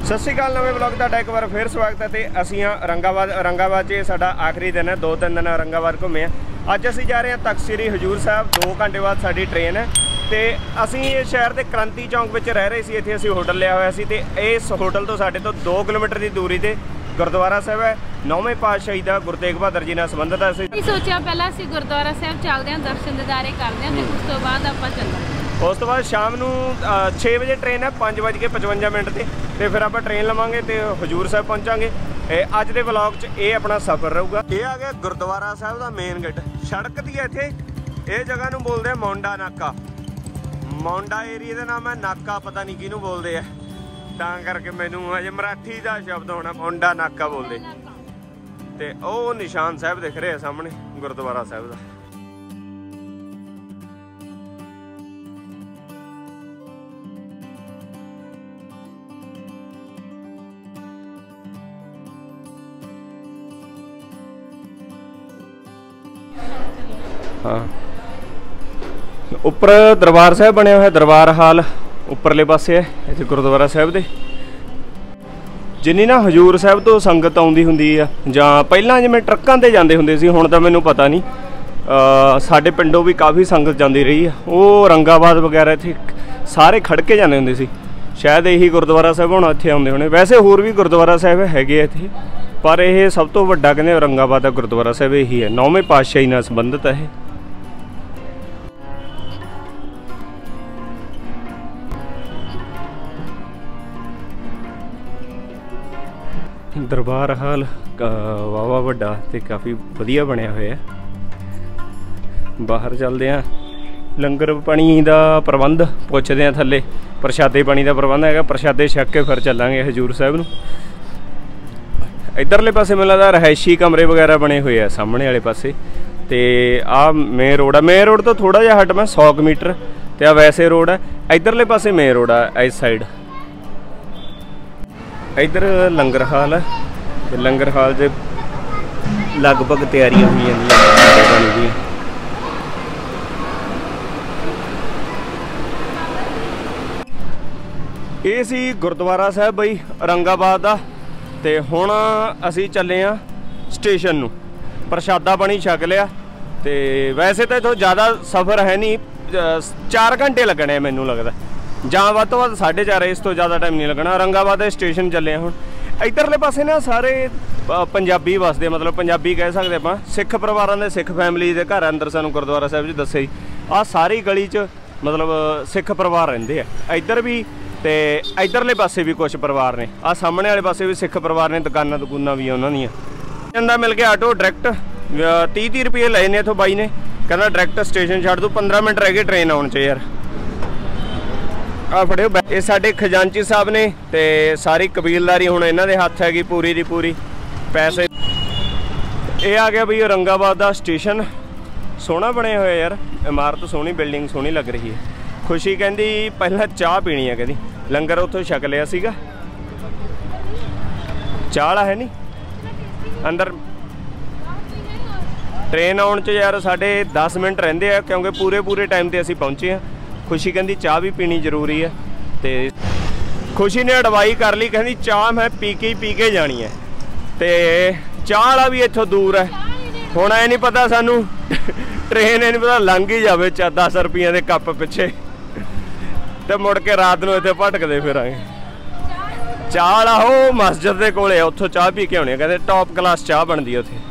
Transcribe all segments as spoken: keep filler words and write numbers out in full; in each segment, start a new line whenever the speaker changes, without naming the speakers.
सत श्री अकाल नवे ब्लॉग का एक बार फिर स्वागत है। तो असी हाँ औरंगाबाद औरंगाबाद च साडा आखिरी दिन है, दो तीन दिन औरंगाबाद घूमे। अज असी जा रहे हैं तख्त श्री हजूर साहब। दो घंटे बाद साडी ट्रेन है। तो असी शहर के क्रांति चौंक में रह रहे थे, इत्थे असी होटल लिया हुआ सी। ते इस होटल तो साडे तो दो किलोमीटर की दूरी पर गुरुद्वारा साहब है। नौवें पातशाही का गुरु तेग बहादुर जी नाल संबंधित है। असी
सोचा पहला असी गुरुद्वारा साहब चलते हैं, दर्शन दीदारे करते हैं, उस तो बाद आपां चलांगे।
उस तो बाद शाम को छे बजे ट्रेन है, पाँच बज के पचवंजा मिनट से। तो फिर आप ट्रेन लवांगे तो हजूर साहब पहुँचांगे। अज के ब्लॉग च ये अपना सफ़र रहूगा। ये आ गया गुरुद्वारा साहब का मेन गेट। सड़क दी इत्थे ये जगह नूं बोलते हैं मोंडा नाका। मोंडा एरिया का नाम है, नाका पता नहीं किनू बोलते हैं, तां करके मैनू अजे मराठी का शब्द होना मोंडा नाका बोलते। तो वो निशान साहब दिख रहे हैं सामने गुरुद्वारा साहब का। हाँ, उपर दरबार साहब बनया हुआ, दरबार हाल उपरले पासे है इत्थे गुरुद्वारा साहब दे। जिन्नी ना हजूर साहब तो संगत आउंदी हुंदी आ, जां पहलां जिवें ट्रक्कां ते जांदे हुंदे सी, हुण तां मैनूं पता नहीं। साडे पिंडों भी काफ़ी संगत जांदी रही है। वो औरंगाबाद वगैरह इत्थे सारे खड़ के जांदे हुंदे सी। शायद यही गुरुद्वारा साहब हुण इत्थे आउंदे होणे। वैसे होर भी गुरुद्वारा साहब हैगे इत्थे, पर यह सब तो वड्डा कहंदे औरंगाबाद का गुरुद्वारा साहब यही है। नौवें पातशाही नाल संबंधित है। दरबार हाल वावा वड्डा ते काफ़ी वधिया बनया होया है। बाहर चलते हैं, लंगर पानी का प्रबंध पुछते हैं, थले प्रशादे पानी का प्रबंध है। प्रशादे छक के फिर चलांगे हजूर साहब नूं। इधरले पासे मैनूं लगदा रहायशी कमरे वगैरह बने हुए हैं सामने वाले पासे। तो आ मेन रोड है, मेन रोड तो थोड़ा जिहा हटमा सौ मीटर। तो आ वैसे रोड है, इधरले पासे मेन रोड है इस साइड। इधर लंगर हाल है, तो लंगर हाल से लगभग तैयारियां हो जांदियां। ये सी गुरुद्वारा साहब बई औरंगाबाद का। तो हुण असी चले हाँ स्टेशन नूं, प्रशादा पानी छक लिया। तो वैसे तो इत्थों ज़्यादा सफ़र है नहीं, चार घंटे लगने मैनूं लगदा, जां वध तो वध साढ़े चार, इस तो ज़्यादा टाइम नहीं लगना। औरंगाबाद दे स्टेशन चले हुण। इधरले पासे ना सारे पंजाबी वसदे, मतलब पंजाबी कह सकते आपां। सिख परिवारां दे, सिख फैमिली दे घर अंदर सानूं गुरुद्वारा साहब जी दस्से आ सारी गली च मतलब सिख परिवार रहिंदे आ। इधर भी ते इधरले पासे भी कुछ परिवार ने, आ सामने वाले पासे भी सिख परिवार ने, दुकानां दुकानां भी उन्हां दियां। कहंदा मिल गया आटो डायरैक्ट तीह तीह रुपये लए ने इत्थों बाई ने। कहंदा डायरैक्ट स्टेशन छड्ड दूँ, पंद्रह मिनट रह गए ट्रेन आउण च यार। आ फड़ियो, ये साडे खजानची साहब ने। ते सारी कबीलदारी हुण इन्हां दे हत्थ हैगी पूरी दी पूरी। पैसे ये आ गया बई औरंगाबाद का स्टेशन। सोहना बने हुए यार, इमारत सोहनी, बिल्डिंग सोहनी लग रही है। खुशी कहती पहला चाह पीनी है, कहती लंगर उत्थों छक लिया सीगा। चाह वाला है नहीं अंदर। ट्रेन आउण च यार साढ़े दस मिनट रहिंदे आ, क्योंकि पूरे पूरे टाइम ते असीं पहुँचे हैं। खुशी कहती चाह भी पीनी जरूरी है। तो खुशी ने अडवाई कर ली, कहती चाह मैं पी के पी के जानी है। तो चाह वाला भी इत्थों दूर है। हुण ये नहीं पता सानू ट्रेन ये नहीं पता लंघ ही जाए चा दस रुपये के कप पिछे, तो मुड़ के रात को इतने भटकते फिरांगे। चाह वाला हो मस्जिद के कोले, उत्थों चाह पी के आने, कहते टॉप क्लास चाह बनती है उत्थे।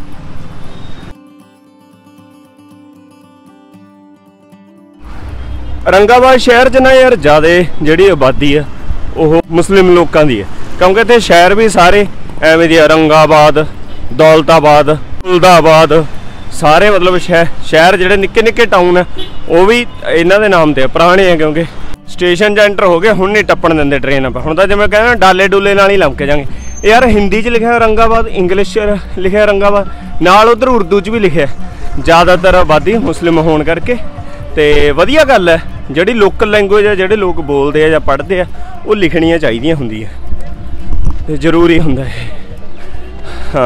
औरंगाबाद शहर च ना यार ज़्यादा जिहड़ी आबादी है वो मुस्लिम लोगों की है, क्योंकि इत्थे शहर भी सारे एवें दी औरंगाबाद, दौलताबाद, फुलदाबाद सारे मतलब शहर शहर जिहड़े निक्के निक्के टाउन है वो भी इन्हां दे नाम ते पुराने हैं। क्योंकि स्टेशन च एंटर हो गए, हुण नहीं टप्पण दिंदे ट्रेन। आप हुण तां जिवें कहना डाले डुले नाल ही लंघ जाएंगे यार। हिंदी च लिखिਆ औरंगाबाद, इंग्लिश च लिखिਆ औरंगाबाद, नाल उधर उर्दू च भी लिखिਆ। ज़्यादातर आबादी मुस्लिम होने करके तो वधिया गल है। जिहड़ी लोकल लैंगुएज है, जिहड़े लोग बोलते हैं या पढ़ते हैं, वो लिखनियां चाहिदियां हुंदियां, ते जरूरी हुंदा है। हाँ,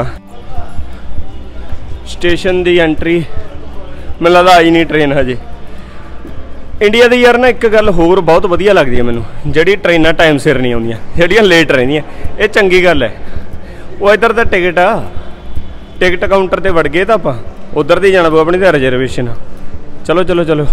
स्टेशन की एंट्री मैनूं लगदा आई नहीं ट्रेन हजे। इंडिया दी यार ना एक गल होर बहुत वधिया लगदी है मैनूं, जिहड़ी ट्रेनां टाइम सिर नहीं आउंदियां, जिहड़ियां लेट रहिंदियां। ये चंगी गल है। वो इधर तो टिकट आ, टिकट काउंटर ते वड़ गए तो आपां उधर दी जाना पਊ, अपनी तो रिजर्वेशन। चलो चलो चलो।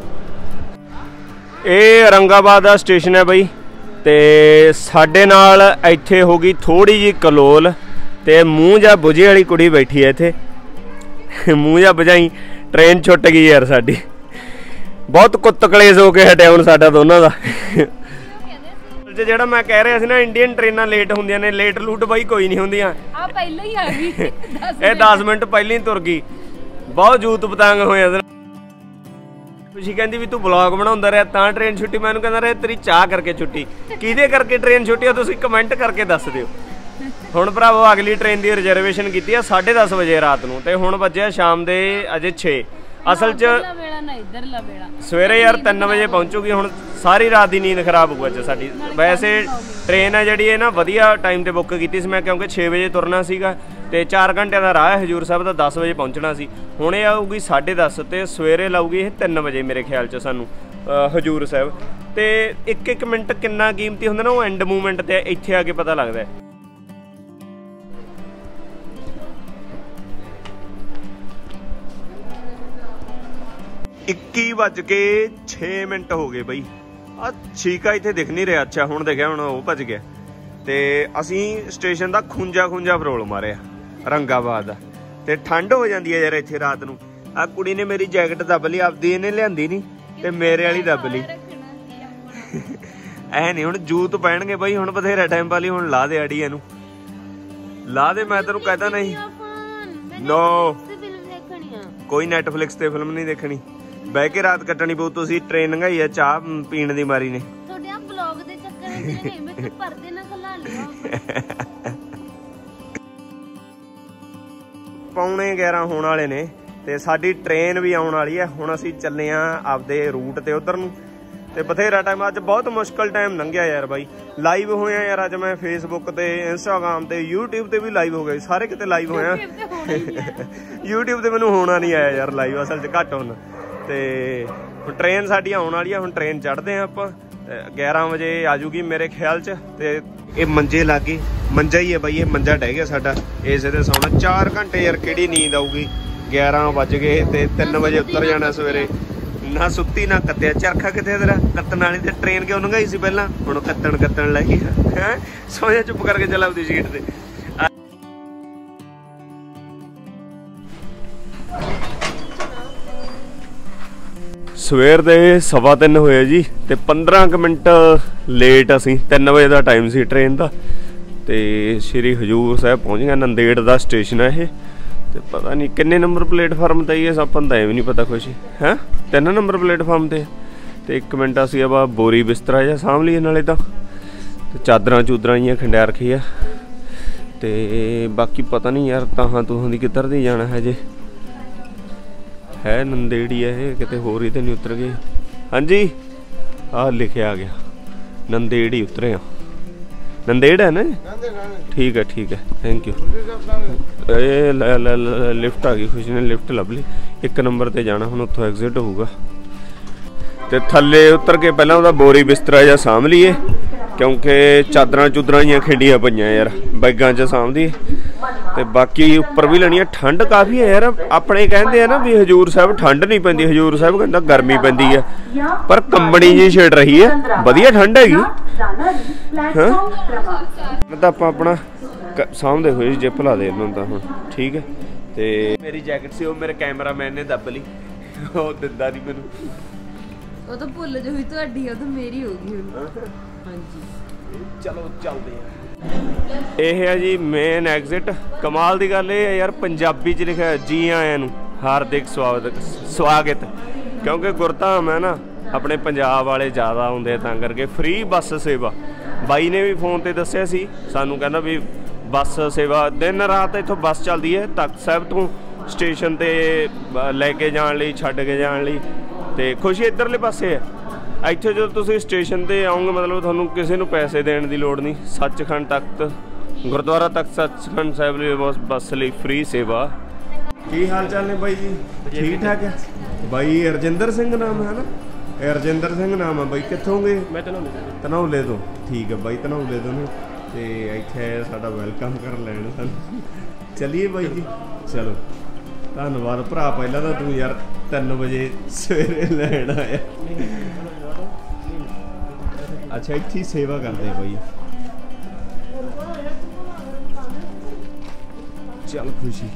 ये औरंगाबाद का स्टेशन है बई, ते साडे नाल इत्थे हो गई थोड़ी जी कलोल, ते मूँह जा बुझे वाली कुड़ी बैठी है इत्थे। मूँह जा बुझाई, ट्रेन छुट गई यार साडी। बहुत कुत्त कलेस हो के हटिया हुण साडा दोनों का। ਜਿਹੜਾ मैं कह रहा ਸੀ ना इंडियन ट्रेनां लेट ਹੁੰਦੀਆਂ ਨੇ, लेट लूट बई कोई नहीं ਹੁੰਦੀਆਂ।
ਆ ਪਹਿਲਾਂ ਹੀ ਆ ਗਈ।
ਇਹ दस मिनट ਪਹਿਲਾਂ ਹੀ ਤੁਰ ਗਈ। ਬਹੁਤ ਜੂਤ ਪਤੰਗ ਹੋਇਆ। खुशी कहती भी तू ब्लॉग बनाਉਂਦਾ ਰਿਹਾ ਤਾਂ ट्रेन छुट्टी, मैं कहना रहा तेरी चाह करके छुट्टी। किहदे करके ट्रेन छुट्टी है तुसीं कमेंट करके दस दिओ। हुण भरावो अगली ट्रेन की रिजर्वेशन की है साढ़े दस बजे रात नूं, ते हुण वजे शाम के अजे छे। असल च सवेरे यार तीन बजे पहुँचूगी। हुण सारी रात की नींद खराब होगी अज साडी। वैसे ट्रेन है जिहड़ी है ना वधिया टाइम ते बुक कीती सी मैं, क्योंकि छे बजे तुरना सीगा ते चार घंटे का राह है हजूर साहब का, दस बजे पहुँचना सी। हुणे आऊगी साढ़े दस ते सवेरे लाऊगी ये तीन बजे मेरे ख्याल च सानू हजूर साहब। ते एक एक मिनट कितना कीमती हुंदा ना, वो एंड मूवमेंट ते इत्थे आके पता लगदा है। इक्की बज के छे मिनट हो गए बई। आ छीका इत्थे दिख नहीं रहा। अच्छा हुण दिखिया, हुण वो भज गया। ते असी स्टेशन का खुंजा खुंजा फरोल मारिया औरंगाबाद दा। ते ठंड हो जाती है यार इत्थे रात नूं। आ कुड़ी ने मेरी जैकेट दब ली, आपदी इहने लिआंदी नहीं ते मेरे वाली दब ली। ऐ नहीं हुण जूत पैणगे बई, हुण बथेरा टाइम पाली। हुण ला दे अड़ी इहनूं ला दे। मैं तैनूं कहता नहीं नो, कोई नैटफ्लिक्स ते फिल्म नहीं देखनी, बह के रात कटनी पऊ। तुसीं ट्रेन लंघाई है चाह पीण दी मारी ने। पौने ग्यारह होने वाले ने ते साडी ट्रेन भी आउण वाली है। हुण असीं चले आ आपदे रूट ते उधर नूं, ते बथेरा टाइम अज बहुत मुश्किल टाइम लंघिया यार बाई। लाइव होया यार अज मैं फेसबुक ते इंस्टाग्राम ते यूट्यूब ते भी लाइव हो गए, सारे किते लाइव होया। यूट्यूब ते मैनूं होना नहीं आया यार लाइव, असल च घट होना। ते ट्रेन साडी आउण वाली है, हुण ट्रेन चढ़दे आ आपां। ग्यारह बजे आ जूगी मेरे ख्याल च। ते ये मंजे लागे, मंजा ही है बई, ये मंजा डह गया साडा, इस ते सौना। चार घंटे यार केड़ी नींद आऊगी। ग्यारह बज गए ते तीन बजे उतर जाना सवेरे। ना सुत्ती ना कत्तिया। चरखा कितने तेरा कत्तन वाली ते ट्रेन क्यों लंघाई सी पहला, हुण कत्तन कत्तन लगी है। सोया चुप करके चला आपदी सीट ते। सवेर दे सवा तीन होए जी, ते पंद्रह क मिनट लेट असी। तीन बजे का टाइम सी ट्रेन का। ते श्री हजूर साहब पहुँच गए। नंदेड़ का स्टेशन है ये। ते पता नहीं किन्ने नंबर प्लेटफार्म ते ही है, अपन तो भी नहीं पता कुछ है। तीन नंबर प्लेटफार्म ते। ते एक मिनट असी अब बोरी बिस्तरा जा सामभ लीए, नाले तो चादर चूदर जी खंडिया रखी है। ते बाकी पता नहीं यार ताहां तुहां दी किधर दी जाना है जे। है नंदेड़ी है किते होर ही तो नहीं उतर गए। हाँ जी आ लिखे आ गया नंदेड़ी उतरे आ। नंदेड़ है ना, ठीक है ठीक है, थैंक यू। ए ल, ल, ल, लिफ्ट आ गई, खुशी ने लिफ्ट लभ ली। एक नंबर ते जाना, हुण उत्थों एग्जिट होऊगा। ते थल्ले उतर के पहला उहदा बोरी बिस्तरा जा सामभ लीए, क्योंकि चादर चूदर जी खिंडियां पईयां यार बैगां च सामभदी। ते बाकी उपर भी लेनी है। ठंड काफ़ी है यार। अपने कहते हैं ना भी हजूर साहब ठंड नहीं पैंदी, हजूर साहब कहता गर्मी पैंदी है, पर कंबनी जी छिड़ रही है, वधिया ठंड हैगी। हाँ तो आप अपना सामभदे होए जिप ला दे इन्हां दा हुण, ठीक है। ते मेरी जैकेट सी वो मेरे कैमरा मैन ने दब ली, वो दिंदा नहीं मैनूं।
ਉਹ ਤਾਂ ਭੁੱਲ ਜੋ ਹੋਈ ਤੁਹਾਡੀ, ਉਹ ਤਾਂ ਮੇਰੀ ਹੋ ਗਈ ਹੁਣ। ਹਾਂਜੀ
चलो चलते हैं। यह है जी मेन एग्जिट। कमाल की गल है यार, पंजाबी च लिखा जी आया नूं हार्दिक स्वागत स्वागत, क्योंकि गुरधाम है ना अपने पंजाब वाले ज़्यादा आउंदे, तां करके फ्री बस सेवा। बाई ने भी फोन ते दस्सिया सी सानूं, कहना भी बस सेवा दिन रात इत्थों बस चलदी है तख्त साहिब तो स्टेशन ते लैके जाण लई, छड्ड के जाण लई। ते खुशी इधरले पासे है। ਇੱਥੇ ਜਦੋਂ ਤੁਸੀਂ ਸਟੇਸ਼ਨ ਤੇ ਆਉਂਗੇ मतलब ਤੁਹਾਨੂੰ ਕਿਸੇ ਨੂੰ ਪੈਸੇ ਦੇਣ ਦੀ ਲੋੜ ਨਹੀਂ। ਸੱਚਖੰਡ ਤਖਤ ਗੁਰਦੁਆਰਾ ਤਖਤ ਸੱਚਖੰਡ ਸਾਹਿਬ ਲਈ ਬੱਸ ਲਈ ਫ੍ਰੀ ਸੇਵਾ। ਕੀ ਹਾਲ ਚਾਲ ਨੇ ਬਾਈ ਜੀ? ਠੀਕ ਠਾਕ ਹੈ ਬਾਈ? ਹਰਜਿੰਦਰ ਸਿੰਘ ਨਾਮ ਹੈ ਨਾ? ਇਹ ਰਜਿੰਦਰ ਸਿੰਘ ਨਾਮ ਆ ਬਾਈ, ਕਿੱਥੋਂ ਗਏ?
ਮੈਂ ਧਨੌਲੇ ਤੋਂ।
ਧਨੌਲੇ ਤੋਂ, ਠੀਕ ਹੈ ਬਾਈ, ਧਨੌਲੇ ਤੋਂ ਨੇ ਤੇ ਇੱਥੇ ਸਾਡਾ ਵੈਲਕਮ ਕਰ ਲੈਣ ਸਾਨੂੰ। ਚਲੀਏ ਬਾਈ ਜੀ, ਚਲੋ ਧੰਨਵਾਦ ਭਰਾ। ਪਹਿਲਾਂ ਤਾਂ ਤੂੰ ਯਾਰ ਤਿੰਨ ਵਜੇ ਸਵੇਰੇ ਲੈਣ ਆਇਆ। ਅੱਛਾ, ਇੱਥੇ ਸੇਵਾ ਕਰਦੇ ਬਾਈ। ਚੱਲ ਖੁਸ਼ੀ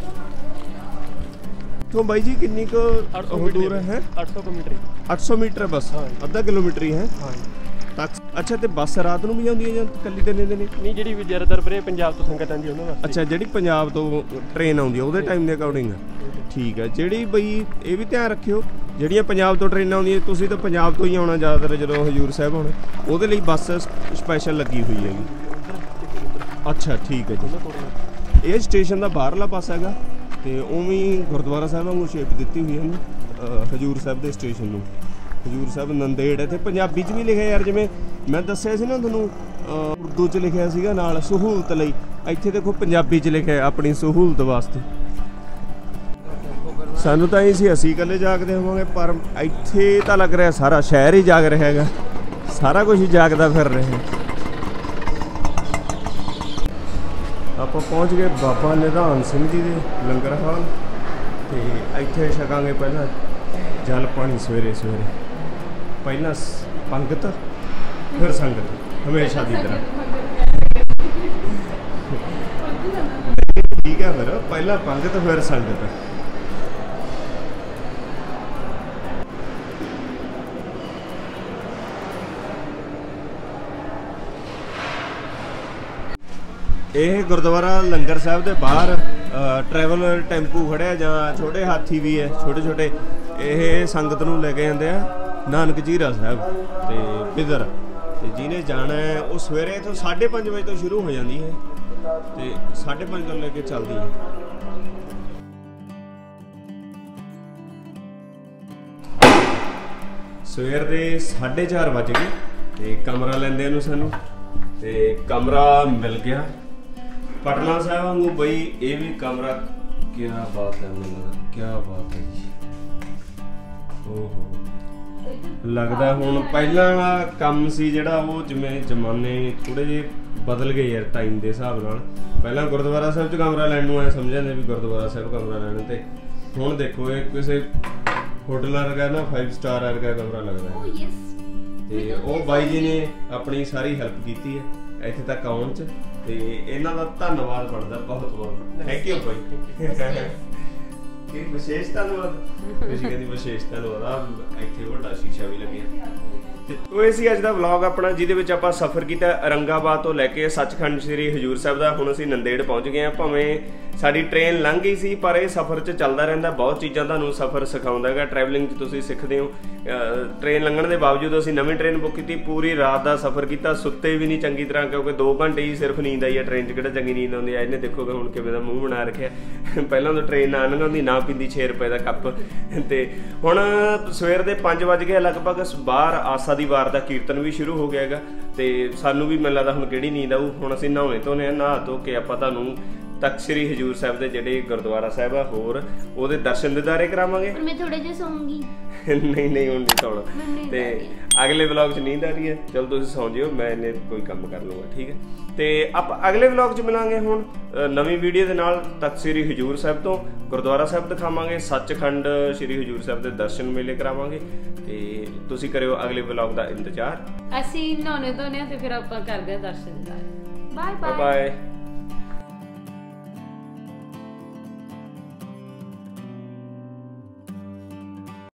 तो भाई जी कितनी को दूर है?
आठ सौ मीटर
आठ सौ मीटर बस, ਅੱਧਾ ਕਿਲੋਮੀਟਰ ਹੀ ਹੈ ਤੱਕ। ਅੱਛਾ, ਤੇ ਬੱਸ ਰਾਤ ਨੂੰ ਵੀ ਆਉਂਦੀ ਹੈ ਜਾਂ ਕੱਲੀ ਦਿਨੇ ਦਿਨੇ?
ਨਹੀਂ, ਜਿਹੜੀ ਵੀ ਜ਼ਿਆਦਾਤਰ ਵੀਰੇ ਪੰਜਾਬ ਤੋਂ ਸੰਗਤ ਆਉਂਦੀ ਉਹਨਾਂ ਵਾਸਤੇ।
ਅੱਛਾ, ਜਿਹੜੀ ਪੰਜਾਬ ਤੋਂ ਟ੍ਰੇਨ ਆਉਂਦੀ ਹੈ ਉਹਦੇ ਟਾਈਮ ਦੇ ਅਕੋਰਡਿੰਗ ਠੀਕ ਹੈ। ਜਿਹੜੀ ਬਈ ਇਹ ਵੀ ਧਿਆਨ ਰੱਖਿਓ, ਜਿਹੜੀਆਂ ਪੰਜਾਬ ਤੋਂ ਟ੍ਰੇਨਾਂ ਆਉਂਦੀਆਂ, ਤੁਸੀਂ ਤਾਂ ਪੰਜਾਬ ਤੋਂ ਹੀ ਆਉਣਾ ਜ਼ਿਆਦਾਤਰ ਜਦੋਂ ਹਜੂਰ ਸਾਹਿਬ ਆਉਣਾ, ਉਹਦੇ ਲਈ ਬੱਸ ਸਪੈਸ਼ਲ ਲੱਗੀ ਹੋਈ ਹੈਗੀ। ਅੱਛਾ ਠੀਕ ਹੈ ਜੀ। ਇਹ ਸਟੇਸ਼ਨ ਦਾ ਬਾਹਰਲਾ ਪਾਸਾ ਹੈਗਾ ਤੇ ਉਵੇਂ ਗੁਰਦੁਆਰਾ ਸਾਹਿਬ ਵਾਂਗੂ ਸ਼ੇਪ ਦਿੱਤੀ ਹੋਈ ਹੈ ਹਜੂਰ ਸਾਹਿਬ ਦੇ ਸਟੇਸ਼ਨ ਨੂੰ। ਹਜੂਰ ਸਾਹਿਬ ਨੰਦੇੜ ਇੱਥੇ ਪੰਜਾਬੀ 'ਚ ਵੀ ਲਿਖਿਆ ਯਾਰ, ਜਿਵੇਂ ਮੈਂ ਦੱਸਿਆ ਸੀ ਨਾ ਤੁਹਾਨੂੰ ਉਰਦੂ 'ਚ ਲਿਖਿਆ ਸੀਗਾ ਨਾਲ ਸਹੂਲਤ ਲਈ, ਇੱਥੇ ਦੇਖੋ ਪੰਜਾਬੀ 'ਚ ਲਿਖਿਆ ਆਪਣੀ ਸਹੂਲਤ ਵਾਸਤੇ। ਸਾਨੂੰ ਤਾਂ ਇਹ ਸੀ ਅਸੀਂ ਇਕੱਲੇ ਜਾਗਦੇ ਹੋਵਾਂਗੇ, ਪਰ ਇੱਥੇ ਤਾਂ ਲੱਗ ਰਿਹਾ ਸਾਰਾ ਸ਼ਹਿਰ ਹੀ ਜਾਗ ਰਿਹਾ ਹੈਗਾ, ਸਾਰਾ ਕੁਝ ਹੀ ਜਾਗਦਾ ਫਿਰ ਰਿਹਾ। ਆਪਾਂ ਪਹੁੰਚ ਗਏ ਬਾਬਾ ਨਿਧਾਨ ਸਿੰਘ ਜੀ ਦੇ ਲੰਗਰ ਹਾਲ ਤੇ ਇੱਥੇ ਛਕਾਂਗੇ ਪਹਿਲਾਂ ਜਲ ਪਾਣੀ ਸਵੇਰੇ ਸਵੇਰੇ। ਪਹਿਲਾਂ ਪੰਗਤ ਫਿਰ ਸੰਗਤ, ਹਮੇਸ਼ਾ ਦੀ ਤਰ੍ਹਾਂ। ਠੀਕ ਹੈ, ਫਿਰ ਪਹਿਲਾਂ ਪੰਗਤ ਫਿਰ ਸੰਗਤ। ਇਹ ਗੁਰਦੁਆਰਾ ਲੰਗਰ ਸਾਹਿਬ ਦੇ ਬਾਹਰ ਟਰੈਵਲ ਟੈਂਪੂ ਖੜਿਆ ਜਾਂ ਛੋਟੇ ਹਾਥੀ ਵੀ ਹੈ, ਛੋਟੇ ਛੋਟੇ। ਇਹ ਸੰਗਤ ਨੂੰ ਲੈ ਕੇ ਜਾਂਦੇ ਆ ਨਾਨਕ ਝੀਰਾ ਸਾਹਿਬ ਤੇ ਪਿੱਧਰ। ਤੇ ਜਿਹਨੇ ਜਾਣਾ ਹੈ ਉਹ ਸਵੇਰੇ ਇੱਥੋਂ ਸਾਢੇ ਪੰਜ ਵਜੇ ਤੋਂ ਸ਼ੁਰੂ ਹੋ ਜਾਂਦੀ ਹੈ ਤੇ ਸਾਢੇ ਪੰਜ ਤੋਂ ਲੈ ਕੇ ਚੱਲਦੀ ਹੈ। ਸਵੇਰ ਦੇ ਸਾਢੇ ਚਾਰ ਵੱਜ ਗਏ ਤੇ ਕਮਰਾ ਲੈਂਦੇ ਇਹਨੂੰ ਸਾਨੂੰ, ਤੇ ਕਮਰਾ ਮਿਲ ਗਿਆ ਪਟਨਾ ਸਾਹਿਬ ਵਾਂਗੂ ਬਈ। ਇਹ ਵੀ ਕਮਰਾ ਕਿਆ ਬਾਤ ਹੈ, ਮੈਨੂੰ ਕਿਆ ਬਾਤ ਹੈ ਜੀ। ਓਹੋ, ਲੱਗਦਾ ਹੁਣ ਪਹਿਲਾਂ ਵਾਲਾ ਕੰਮ ਸੀ ਜਿਹੜਾ ਉਹ ਜਿਵੇਂ ਜ਼ਮਾਨੇ ਥੋੜੇ ਜਿਹੇ ਬਦਲ ਗਏ ਯਾਰ ਟਾਈਮ ਦੇ ਹਿਸਾਬ ਨਾਲ। ਪਹਿਲਾਂ ਗੁਰਦੁਆਰਾ ਸਾਹਿਬ 'ਚ ਕਮਰਾ ਲੈਣ ਨੂੰ ਐ ਸਮਝਦੇ ਵੀ ਗੁਰਦੁਆਰਾ ਸਾਹਿਬ ਕਮਰਾ ਲੈਣ, ਤੇ ਹੁਣ ਦੇਖੋ ਇਹ ਕਿਸੇ ਹੋਟਲ ਵਰਗਾ ਨਾ ਫਾਈਵ ਸਟਾਰ ਵਰਗਾ ਕਮਰਾ ਲੱਗਦਾ। ਤੇ ਉਹ ਬਾਈ ਜੀ ਨੇ ਆਪਣੀ ਸਾਰੀ ਹੈਲਪ ਕੀਤੀ ਹੈ ਇੱਥੇ ਤੱਕ ਆਉਣ 'ਚ, ਤੇ ਇਹਨਾਂ ਦਾ ਧੰਨਵਾਦ ਬਣਦਾ ਬਹੁਤ ਬਹੁਤ। ਥੈਂਕ ਯੂ ਬਾਈ। ਕਿ ਵਿਸ਼ੇਸ਼ ਧੰਨਵਾਦ, ਤੁਸੀਂ ਕਹਿੰਦੀ ਵਿਸ਼ੇਸ਼ ਧੰਨਵਾਦ। ਇੱਥੇ ਵੱਡਾ ਸ਼ੀਸ਼ਾ ਵੀ ਲੱਗਿਆ। ਤੇ ਉਹ ਇਹ ਸੀ ਅੱਜ ਦਾ ਵਲੌਗ ਆਪਣਾ, ਜਿਹਦੇ ਵਿੱਚ ਆਪਾਂ ਸਫ਼ਰ ਕੀਤਾ ਔਰੰਗਾਬਾਦ ਤੋਂ ਲੈ ਕੇ ਸੱਚਖੰਡ ਸ੍ਰੀ ਹਜੂਰ ਸਾਹਿਬ ਦਾ। ਹੁਣ ਅਸੀਂ ਨੰਦੇੜ ਪਹੁੰਚ ਗਏ ਹਾਂ। ਭਾਵੇਂ ਸਾਡੀ ਟ੍ਰੇਨ ਲੰਘ ਗਈ ਸੀ, ਪਰ ਇਹ ਸਫ਼ਰ 'ਚ ਚੱਲਦਾ ਰਹਿੰਦਾ। ਬਹੁਤ ਚੀਜ਼ਾਂ ਤੁਹਾਨੂੰ ਸਫ਼ਰ ਸਿਖਾਉਂਦਾ ਹੈਗਾ, ਟਰੈਵਲਿੰਗ 'ਚ ਤੁਸੀਂ ਸਿੱਖਦੇ ਹੋ। ਟ੍ਰੇਨ ਲੰਘਣ ਦੇ ਬਾਵਜੂਦ ਅਸੀਂ ਨਵੀਂ ਟ੍ਰੇਨ ਬੁੱਕ ਕੀਤੀ, ਪੂਰੀ ਰਾਤ ਦਾ ਸਫ਼ਰ ਕੀਤਾ, ਸੁੱਤੇ ਵੀ ਨਹੀਂ ਚੰਗੀ ਤਰ੍ਹਾਂ, ਕਿਉਂਕਿ ਦੋ ਘੰਟੇ ਹੀ ਸਿਰਫ ਨੀਂਦ ਆਈ ਹੈ। ਟ੍ਰੇਨ 'ਚ ਕਿਹੜਾ ਚੰਗੀ ਨੀਂਦ ਆਉਂਦੀ ਹੈ। ਇਹਨੇ ਦੇਖੋਗੇ ਹੁਣ ਕਿਵੇਂ ਦਾ ਮੂੰਹ ਬਣਾ ਰੱਖਿਆ। ਪਹਿਲਾਂ ਤਾਂ ਟ੍ਰੇਨ ਨਾ ਲੰਘਾਉਂਦੀ, ਨਾ ਪੀਂਦੀ ਛੇ ਰੁਪਏ ਦਾ ਕੱਪ। ਤੇ ਹੁਣ ਸਵੇਰ ਦੇ ਪੰਜ ਵੱਜ ਗਏ ਲਗਭਗ, ਬਾਹਰ ਆਸਾ ਦੀ ਵਾਰ ਦਾ ਕੀਰਤਨ ਵੀ ਸ਼ੁਰੂ ਹੋ ਗਿਆ ਹੈਗਾ। ਤੇ ਸਾਨੂੰ ਵੀ ਮੈਨੂੰ ਲੱਗਦਾ ਹੁਣ ਕਿਹੜੀ ਨੀਂਦ ਆਊ। ਹੁਣ ਅਸੀਂ ਨਹਾਉਣੇ ਧੋਣੇ ਆ, ਨਹਾ ਧੋ ਕੇ ਆਪਾਂ ਤੁਹਾਨੂੰ ਤਖਤ ਸ੍ਰੀ ਹਜੂਰ ਸਾਹਿਬ ਦੇ ਜਿਹੜੇ ਗੁਰਦੁਆਰਾ ਸਾਹਿਬ ਆ ਹੋਰ ਉਹਦੇ ਦਰਸ਼ਨ ਦਿਦਾਰੇ ਕਰਾਵਾਂਗੇ।
ਮੈਂ ਥੋੜੇ ਜਿਹਾ ਸੌਂਗੀ।
ਨਹੀਂ ਨਹੀਂ ਹੁਣ ਨਹੀਂ ਸੌਣਾ, ਤੇ ਅਗਲੇ ਵਲੌਗ 'ਚ ਨੀਂਦ ਆ ਰਹੀ ਹੈ। ਚਲੋ ਤੁਸੀਂ ਸੌਂ ਜਿਓ, ਮੈਂ ਇਹਨੇ ਕੋਈ ਕੰਮ ਕਰ ਲੂੰਗਾ, ਠੀਕ ਹੈ। ਤੇ ਆਪਾਂ ਅਗਲੇ ਵਲੌਗ 'ਚ ਮਿਲਾਂਗੇ ਹੁਣ ਨਵੀਂ ਵੀਡੀਓ ਦੇ ਨਾਲ। ਤਖਤ ਸ੍ਰੀ ਹਜੂਰ ਸਾਹਿਬ ਤੋਂ ਗੁਰਦੁਆਰਾ ਸਾਹਿਬ ਦਿਖਾਵਾਂਗੇ, ਸੱਚਖੰਡ ਸ੍ਰੀ ਹਜੂਰ ਸਾਹਿਬ ਦੇ ਦਰਸ਼ਨ ਮੇਲੇ ਕਰਾਵਾਂਗੇ। ਤੇ ਤੁਸੀਂ ਕਰਿਓ ਅਗਲੇ ਵਲੌਗ ਦਾ ਇੰਤਜ਼ਾਰ।
ਅਸੀਂ ਨਹਾਉਣੇ ਧੋਣੇ ਤੇ ਫਿਰ ਆਪਾਂ ਕਰਦੇ ਹਾਂ ਦਰਸ਼ਨ। Bye
bye bye.